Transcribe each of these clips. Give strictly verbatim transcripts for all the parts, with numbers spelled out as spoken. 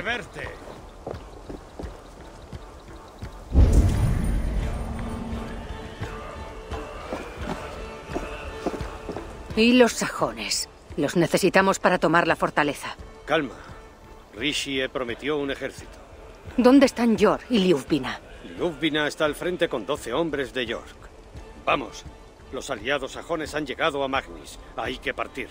verte. ¿Y los sajones? Los necesitamos para tomar la fortaleza. Calma. Rishi prometió un ejército. ¿Dónde están Yor y Ljufvina? Ljufvina está al frente con doce hombres de York. Vamos. Los aliados sajones han llegado a Magnis. Hay que partir.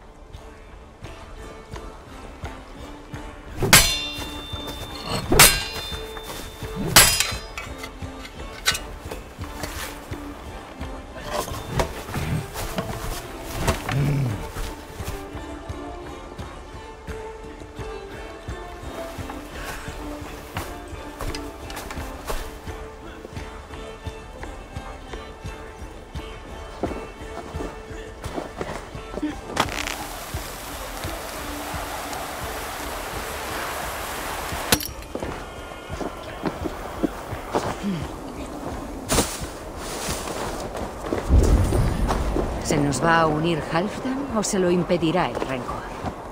¿Se nos va a unir Halfdan o se lo impedirá el rencor?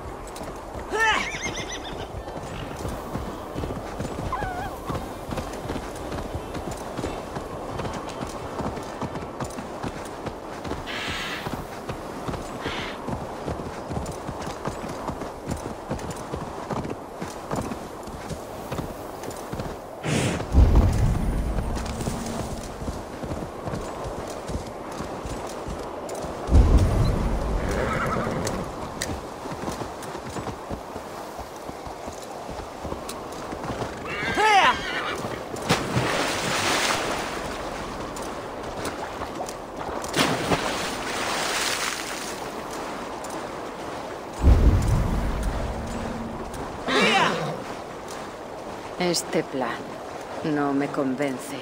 Este plan no me convence.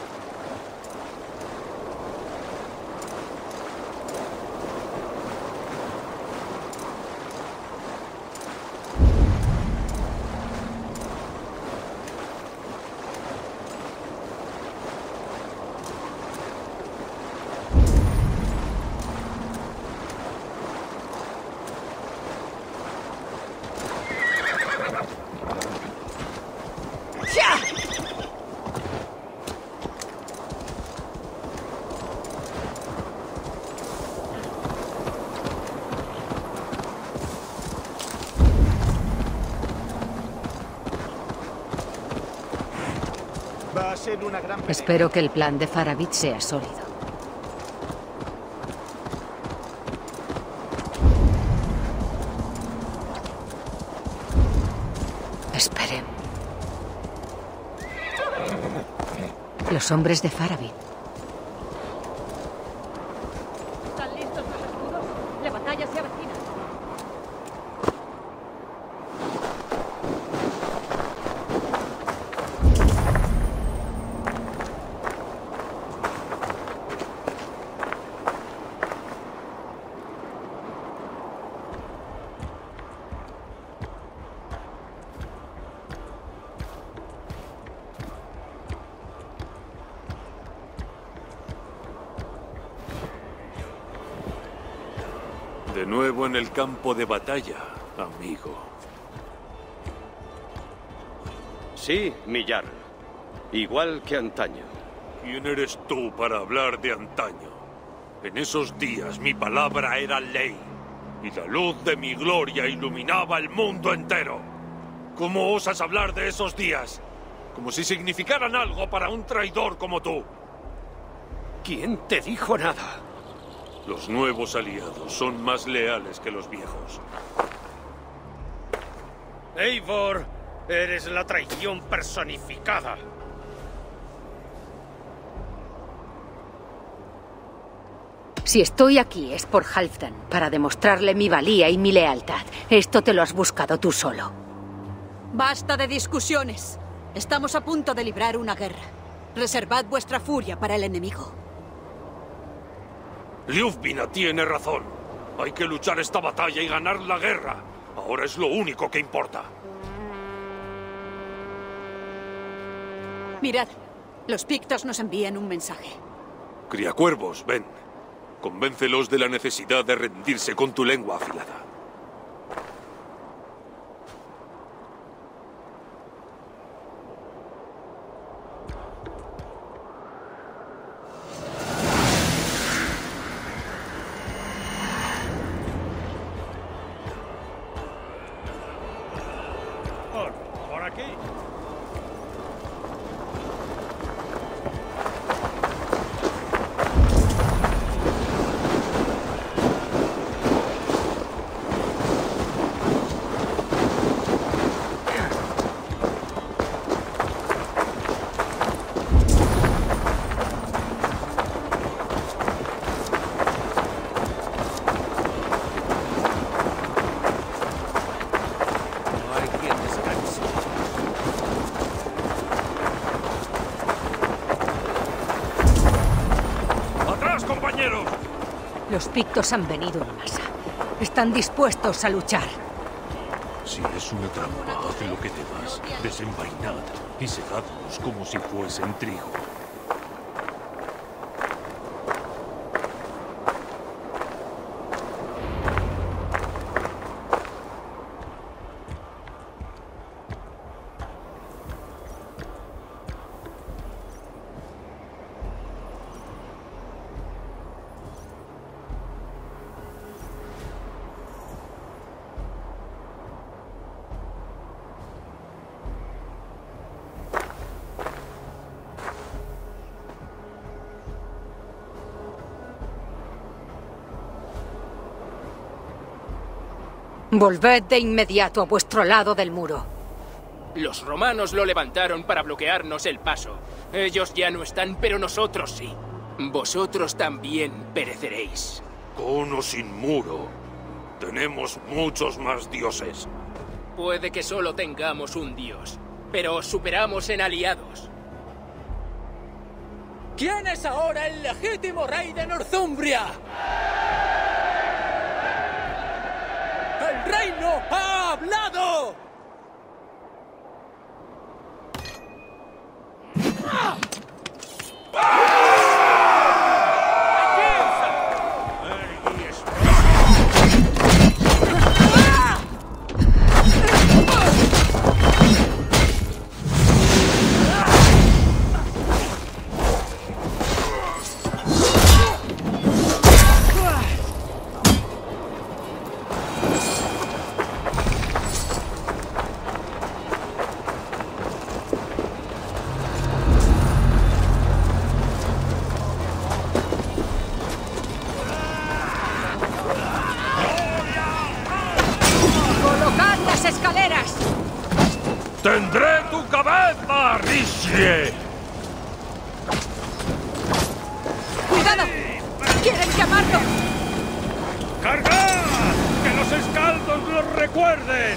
Va a ser una gran pelea. Espero que el plan de Faravit sea sólido. Esperen. Los hombres de Faravit. ¿Están listos los escudos? La batalla se avecina. De nuevo en el campo de batalla, amigo. Sí, mi Jarl. Igual que antaño. ¿Quién eres tú para hablar de antaño? En esos días mi palabra era ley, y la luz de mi gloria iluminaba el mundo entero. ¿Cómo osas hablar de esos días? Como si significaran algo para un traidor como tú. ¿Quién te dijo nada? Los nuevos aliados son más leales que los viejos. Eivor, eres la traición personificada. Si estoy aquí es por Halfdan, para demostrarle mi valía y mi lealtad. Esto te lo has buscado tú solo. Basta de discusiones. Estamos a punto de librar una guerra. Reservad vuestra furia para el enemigo. Ljufvina tiene razón. Hay que luchar esta batalla y ganar la guerra. Ahora es lo único que importa. Mirad, los pictos nos envían un mensaje. Criacuervos, ven. Convéncelos de la necesidad de rendirse con tu lengua afilada. Los pictos han venido en masa. Están dispuestos a luchar. Si es una trampa, haz lo que debas. Desenvainad y segadlos como si fuesen trigo. Volved de inmediato a vuestro lado del muro. Los romanos lo levantaron para bloquearnos el paso. Ellos ya no están, pero nosotros sí. Vosotros también pereceréis. Con o sin muro, tenemos muchos más dioses. Puede que solo tengamos un dios, pero os superamos en aliados. ¿Quién es ahora el legítimo rey de Northumbria? ¡El reino ha hablado! ¡Tendré tu cabeza, Risie! ¡Cuidado! ¡Quieren llamarlo! ¡Cargad! ¡Que los escaldos los recuerden!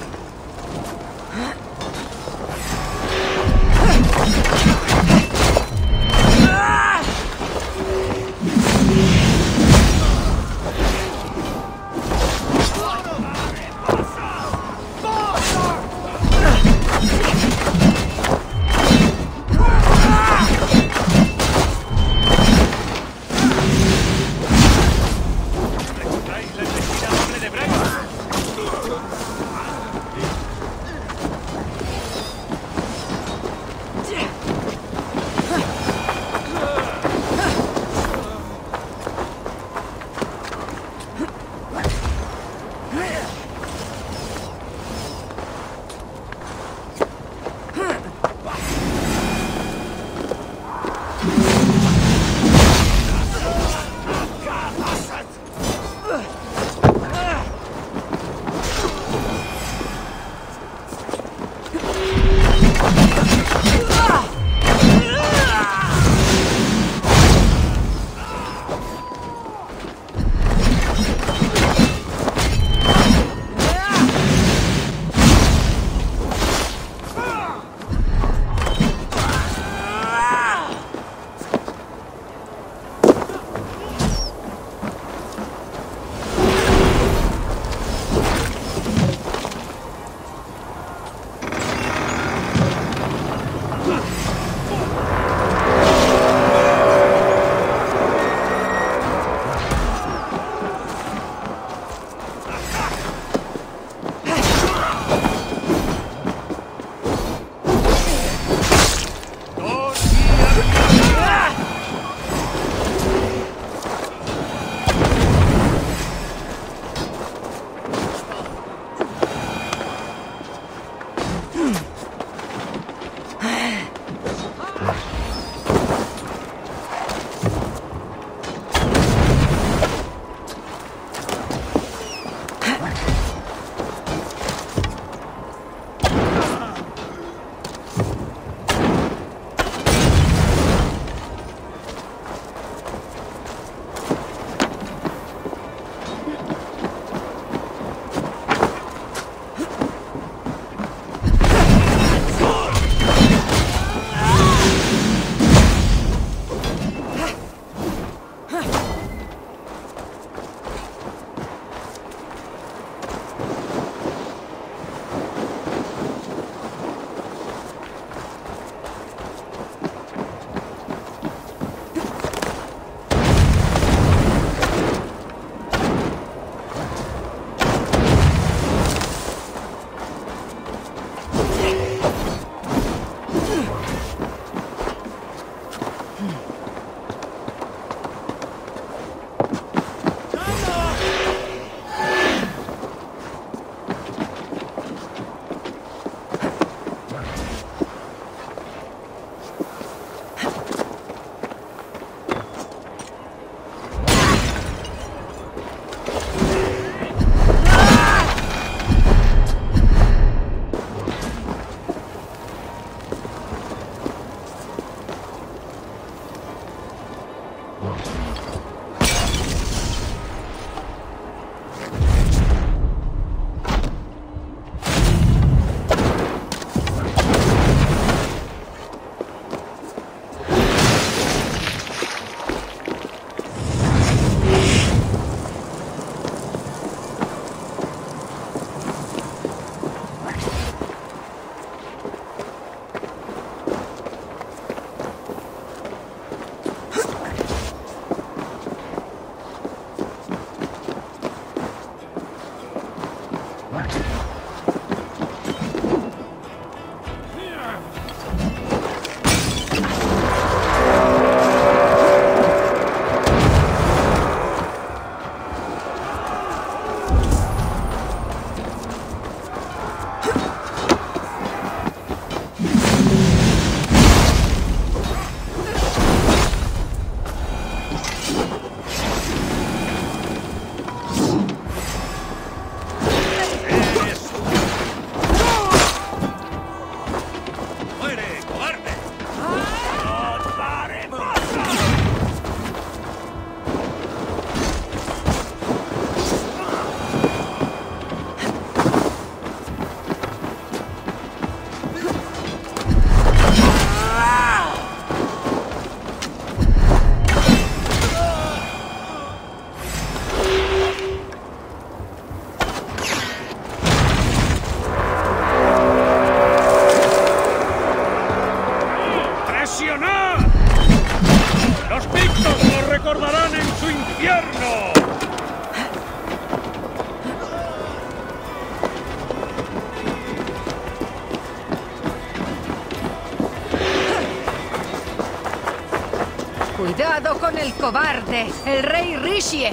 ¡Cuidado con el cobarde! ¡El rey Rishie!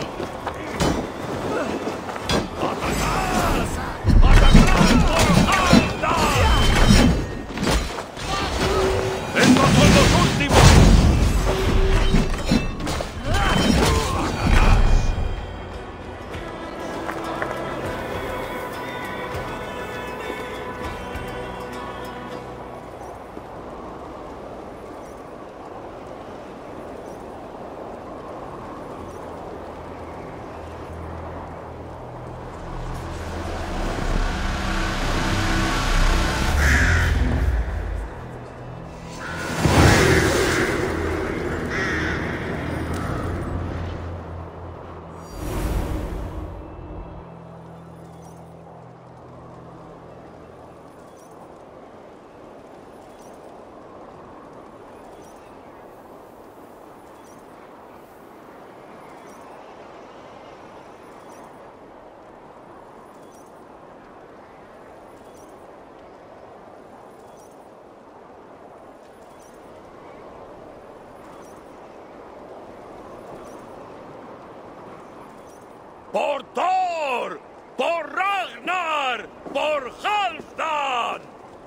¡Estos son los últimos! ¡Por Thor! ¡Por Ragnar! ¡Por Halfdan!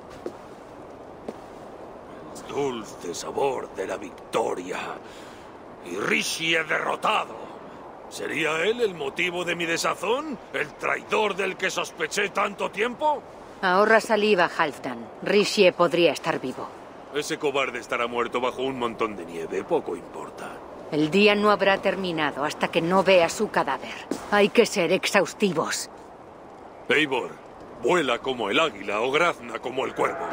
El dulce sabor de la victoria. Y Rishie derrotado. ¿Sería él el motivo de mi desazón? ¿El traidor del que sospeché tanto tiempo? Ahorra saliva, Halfdan. Rishie podría estar vivo. Ese cobarde estará muerto bajo un montón de nieve. Poco importa. El día no habrá terminado hasta que no vea su cadáver. Hay que ser exhaustivos. Eivor, vuela como el águila o grazna como el cuervo.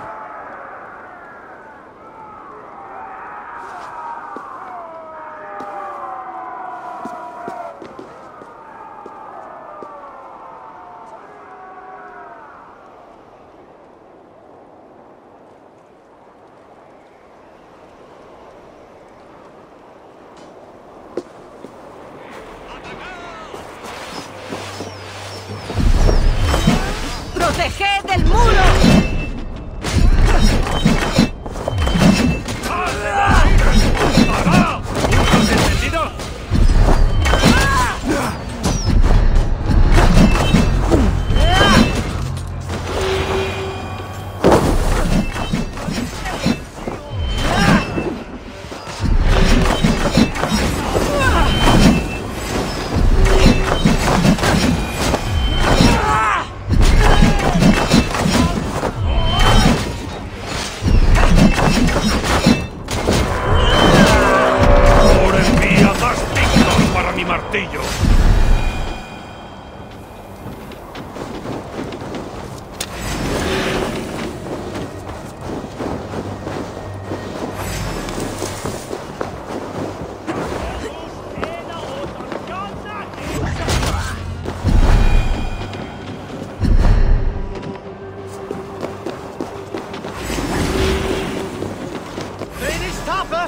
¡Proteged el muro!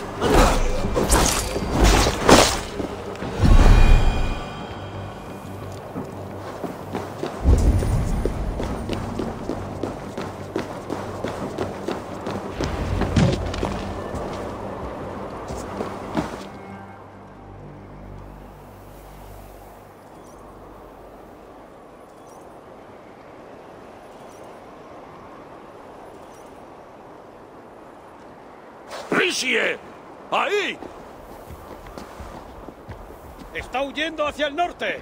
¡Risie! ¡Ahí! ¡Está huyendo hacia el norte!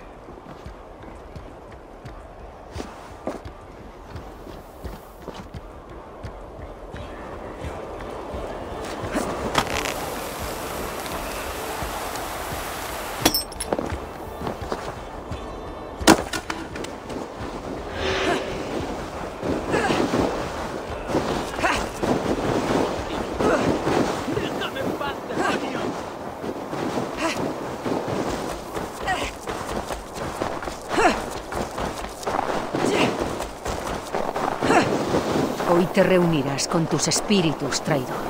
Hoy te reunirás con tus espíritus, traidor.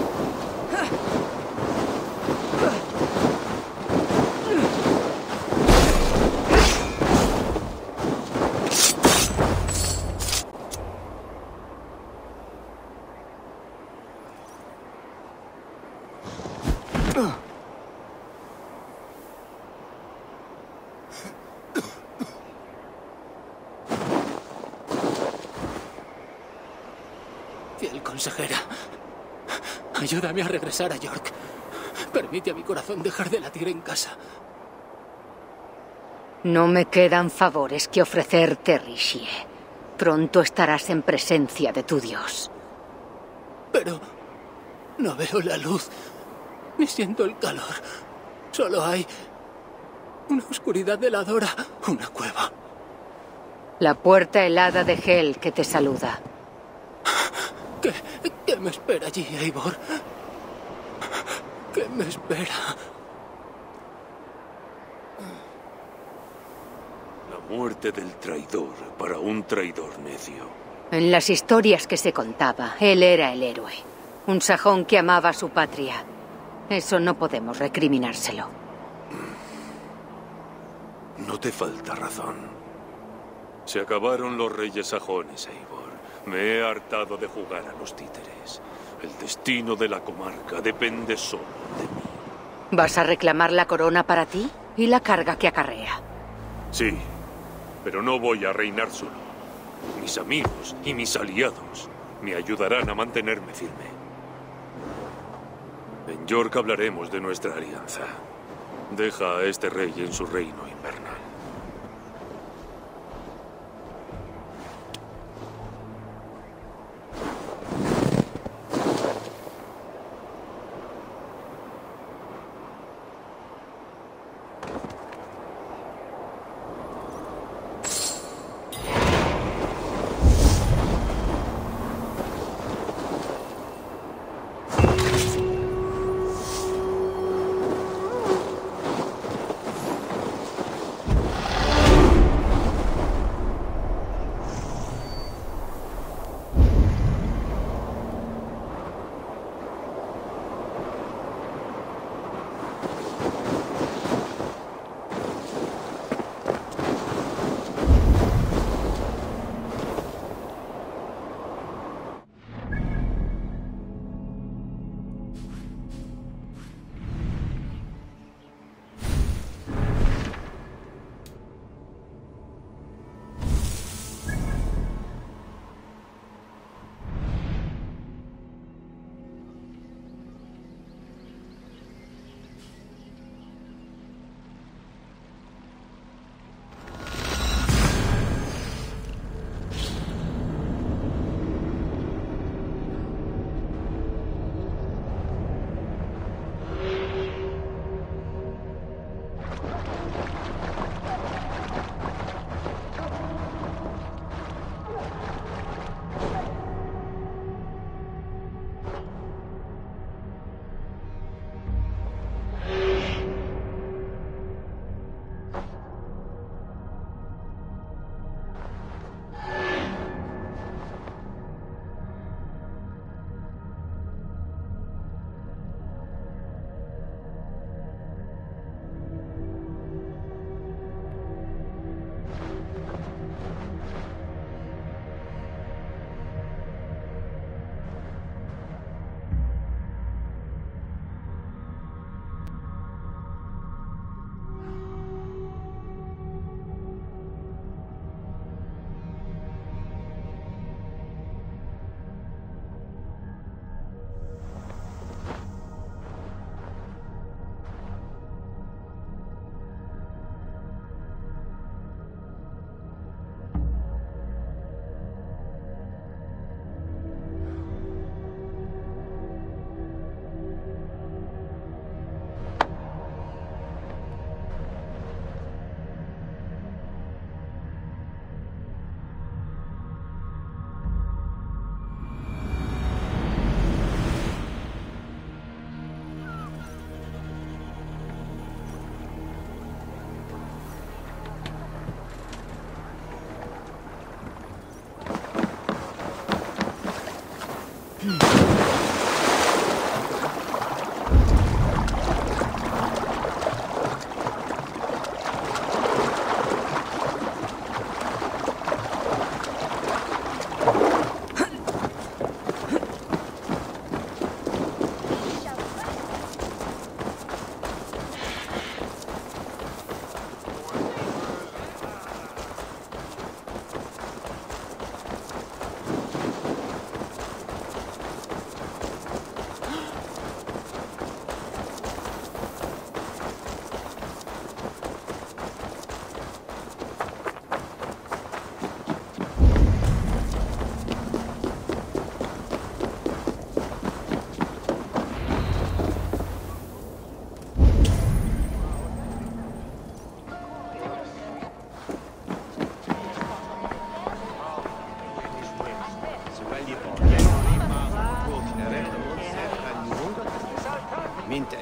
Fiel consejera, ayúdame a regresar a York. Permite a mi corazón dejar de latir en casa. No me quedan favores que ofrecerte, Risie. Pronto estarás en presencia de tu Dios. Pero no veo la luz, ni siento el calor. Solo hay una oscuridad heladora, una cueva. La puerta helada de Hel que te saluda. ¿Qué, qué me espera allí, Eivor? ¿Qué me espera? La muerte del traidor para un traidor necio. En las historias que se contaba, él era el héroe. Un sajón que amaba a su patria. Eso no podemos recriminárselo. No te falta razón. Se acabaron los reyes sajones, Eivor. Me he hartado de jugar a los títeres. El destino de la comarca depende solo de mí. ¿Vas a reclamar la corona para ti y la carga que acarrea? Sí, pero no voy a reinar solo. Mis amigos y mis aliados me ayudarán a mantenerme firme. En York hablaremos de nuestra alianza. Deja a este rey en su reino invernal.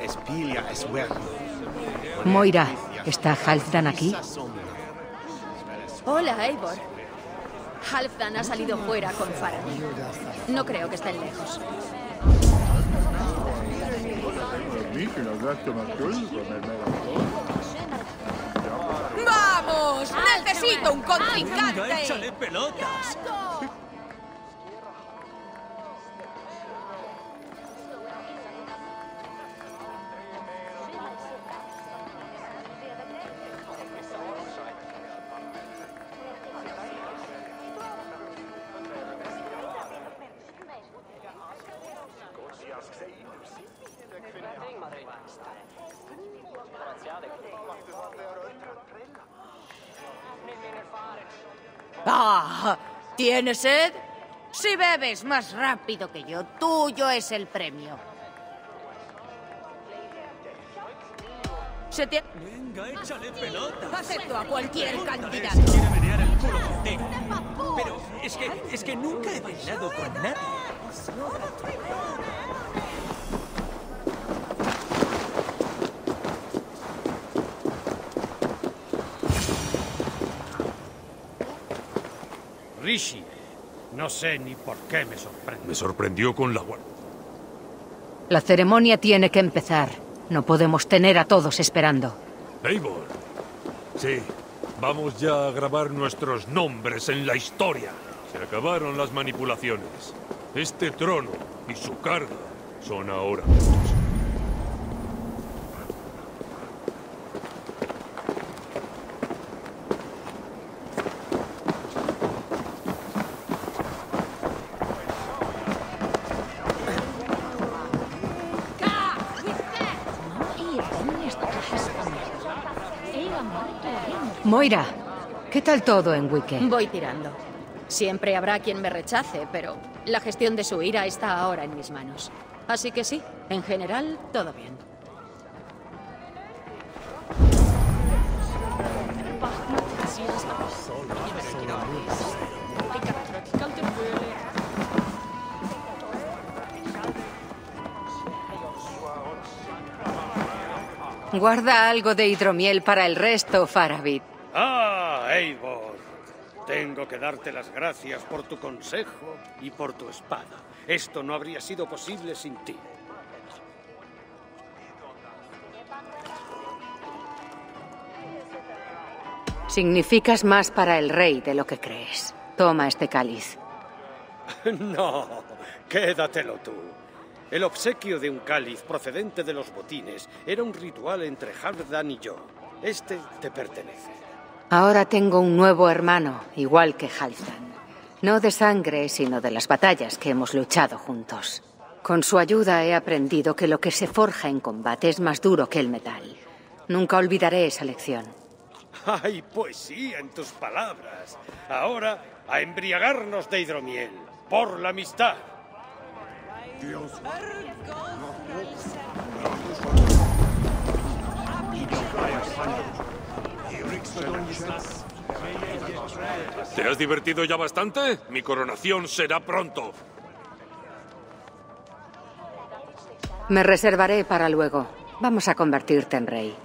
Moira, ¿está Halfdan aquí? Hola, Eivor. Halfdan ha salido fuera con Faramir. No creo que estén lejos. ¡Vamos! ¡Necesito un contrincante! ¡Venga, échale pelotas! ¡Ah! ¿Tienes sed? Si bebes más rápido que yo, tuyo es el premio. Se te... Venga, échale pelotas. Acepto a cualquier candidato. Si quiere menear el culo contigo. Pero es que, es que nunca he bailado con nadie. Rishi, no sé ni por qué me sorprende. Me sorprendió con la guardia. La ceremonia tiene que empezar. No podemos tener a todos esperando. Eivor. Sí, vamos ya a grabar nuestros nombres en la historia. Se acabaron las manipulaciones. Este trono y su carga son ahora nuestros. Moira, ¿qué tal todo en Wicke? Voy tirando. Siempre habrá quien me rechace, pero la gestión de su ira está ahora en mis manos. Así que sí, en general, todo bien. Guarda algo de hidromiel para el resto, Faramir. ¡Ah, Eivor! Tengo que darte las gracias por tu consejo y por tu espada. Esto no habría sido posible sin ti. Significas más para el rey de lo que crees. Toma este cáliz. No, quédatelo tú. El obsequio de un cáliz procedente de los botines era un ritual entre Halfdan y yo. Este te pertenece. Ahora tengo un nuevo hermano, igual que Halfdan. No de sangre, sino de las batallas que hemos luchado juntos. Con su ayuda he aprendido que lo que se forja en combate es más duro que el metal. Nunca olvidaré esa lección. ¡Hay poesía en tus palabras! Ahora, a embriagarnos de hidromiel, por la amistad. ¿Te has divertido ya bastante? Mi coronación será pronto. Me reservaré para luego. Vamos a convertirte en rey.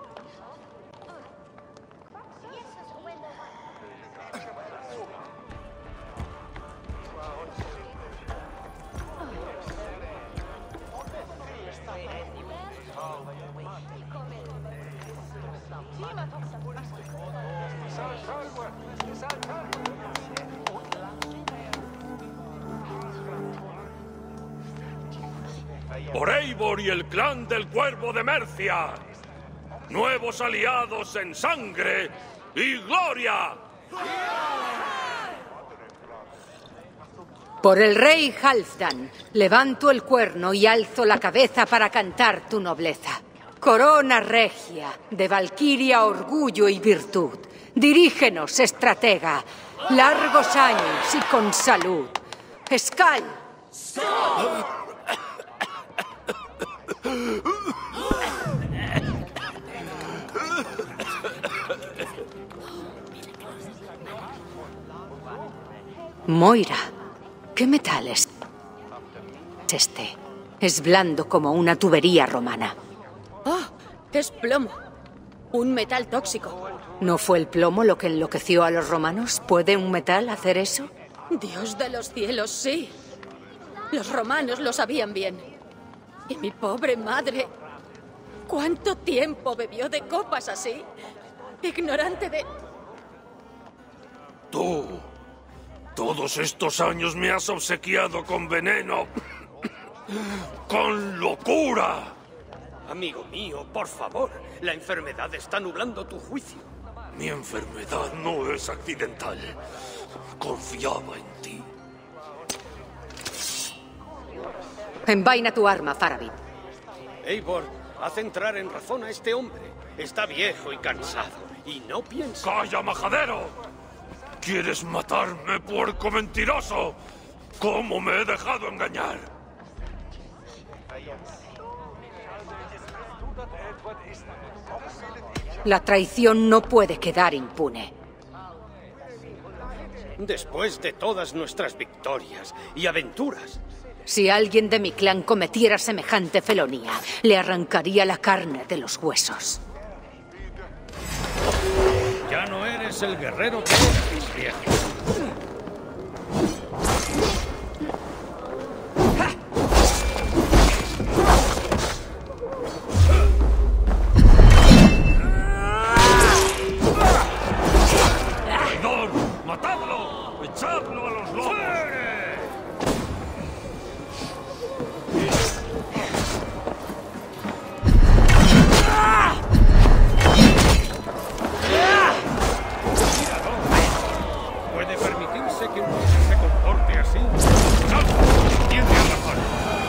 Por Eivor y el clan del Cuervo de Mercia. Nuevos aliados en sangre y gloria. Por el rey Halfdan, levanto el cuerno y alzo la cabeza para cantar tu nobleza. Corona regia, de valquiria, orgullo y virtud. Dirígenos, estratega, largos años y con salud. Escal. Moira, ¿qué metal es este? Es blando como una tubería romana. ¡Oh! Es plomo. Un metal tóxico. ¿No fue el plomo lo que enloqueció a los romanos? ¿Puede un metal hacer eso? Dios de los cielos, sí. Los romanos lo sabían bien. Y mi pobre madre. ¿Cuánto tiempo bebió de copas así? Ignorante de... Tú, todos estos años me has obsequiado con veneno. ¡Con locura! Amigo mío, por favor. La enfermedad está nublando tu juicio. Mi enfermedad no es accidental. Confiaba en ti. Envaina tu arma, Farabid. Eivor, haz entrar en razón a este hombre. Está viejo y cansado, y no piensa... ¡Calla, majadero! ¿Quieres matarme, puerco mentiroso? ¿Cómo me he dejado engañar? La traición no puede quedar impune. Después de todas nuestras victorias y aventuras... Si alguien de mi clan cometiera semejante felonía, le arrancaría la carne de los huesos. Ya no eres el guerrero que eres, viejo. ¡Traidor! ¡Matadlo! ¡Echadlo a los lobos! ¿Puede permitirse que un hombre se comporte así? ¡Salvo! ¡Tiene razón!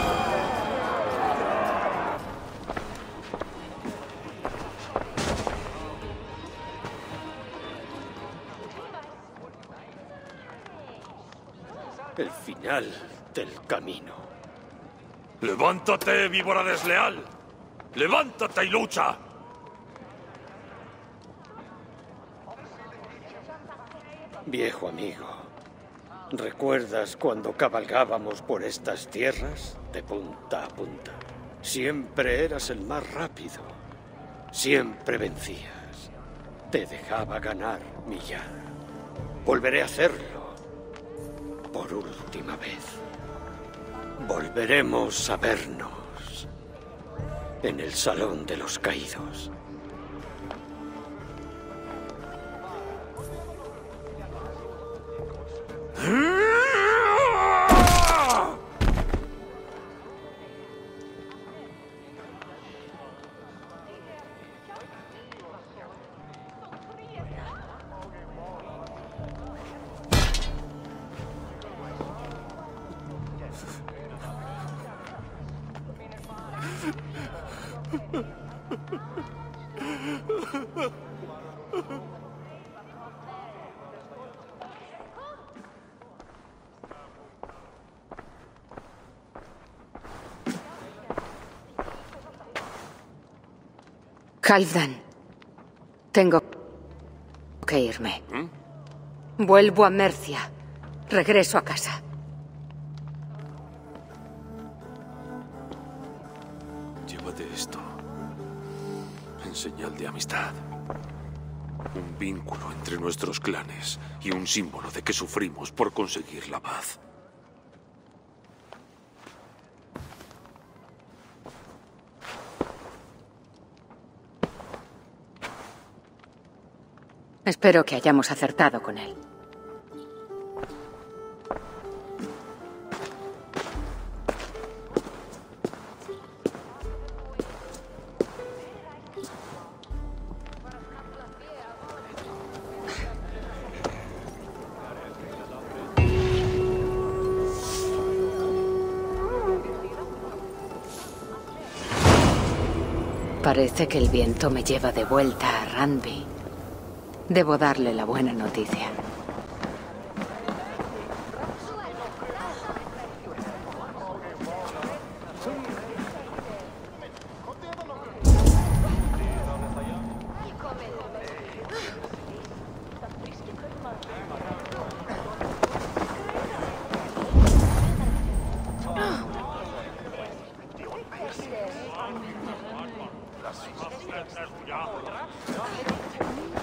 El final del camino. ¡Levántate, víbora desleal! ¡Levántate y lucha! Viejo amigo, ¿recuerdas cuando cabalgábamos por estas tierras de punta a punta? Siempre eras el más rápido. Siempre vencías. Te dejaba ganar, Milla. Volveré a hacerlo. Por última vez. Volveremos a vernos en el Salón de los Caídos. Halfdan, tengo que irme. ¿Mm? Vuelvo a Mercia. Regreso a casa. Llévate esto. En señal de amistad. Un vínculo entre nuestros clanes y un símbolo de que sufrimos por conseguir la paz. Espero que hayamos acertado con él. Parece que el viento me lleva de vuelta a Randvi. Debo darle la buena noticia. Gracias.